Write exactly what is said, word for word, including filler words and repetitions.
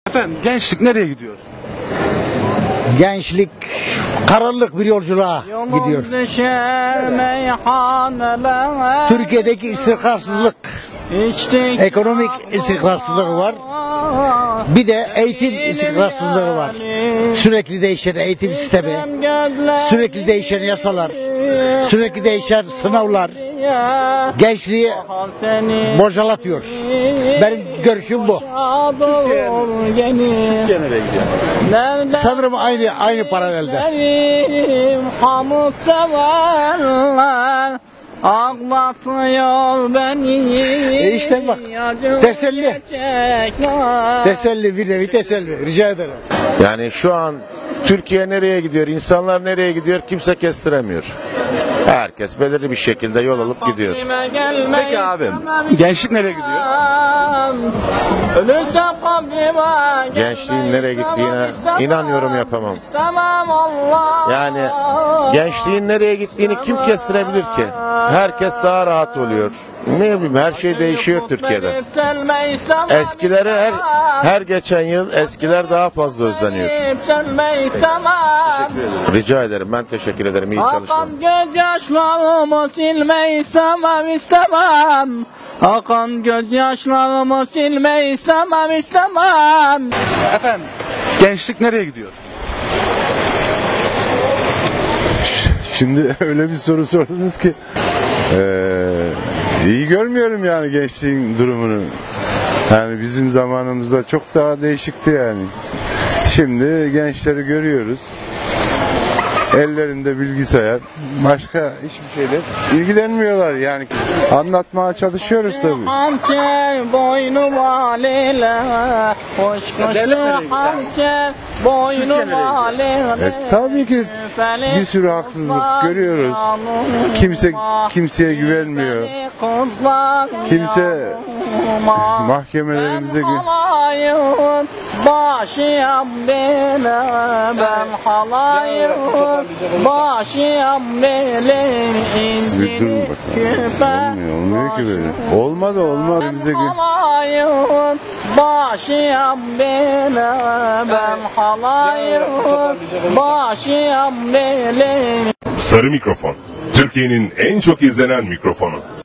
Efendim gençlik nereye gidiyor? Gençlik karanlık bir yolculuğa gidiyor. Türkiye'deki istikrarsızlık, ekonomik istikrarsızlığı var. Bir de eğitim istikrarsızlığı var. Sürekli değişen eğitim sistemi, sürekli değişen yasalar, sürekli değişen sınavlar gençliği bocalatıyor. Benim görüşüm bu. Türkiye nereye gidiyor? Sanırım aynı aynı paralelde. Ağlatıyor beni. E işte bak, teselli. Teselli, bir nevi teselli. Rica ederim. Yani şu an Türkiye nereye gidiyor, insanlar nereye gidiyor kimse kestiremiyor. Herkes belirli bir şekilde yol alıp gidiyor. Peki abim, gençlik nereye gidiyor? Gençliğin nereye gittiğine inan yorum yapamam. Yani gençliğin nereye gittiğini kim kestirebilir ki? Herkes daha rahat oluyor. Ne bileyim, her şey değişiyor Türkiye'de. Eskileri her her geçen yıl eskiler daha fazla özleniyor. Rica ederim. Ben teşekkür ederim. İyi çalışmalar. Gözyaşlarımı silmeyi istemem istemem. Akan gözyaşlarımı silmeyi istemem istemem. Efendim gençlik nereye gidiyor? Şimdi öyle bir soru sordunuz ki ee, iyi görmüyorum yani gençliğin durumunu. Yani bizim zamanımızda çok daha değişikti yani. Şimdi gençleri görüyoruz. Ellerinde bilgisayar, başka hiçbir şeyle ilgilenmiyorlar yani. Anlatmaya çalışıyoruz tabii. Hançer boynu valile, hoş koşu hançer boynu valile. E, tabii ki bir sürü haksızlık görüyoruz. Kimse kimseye güvenmiyor. Kimse mahkemelerimize güvenmiyor. Başıyam bile ben halayım, başıyam bile bir durun bakalım. Olmuyor, olmuyor ki böyle. Olmadı olmaz. Bize halayım, başıyam bile ben halayım, başıyam bile. Sarı Mikrofon, Türkiye'nin en çok izlenen mikrofonu.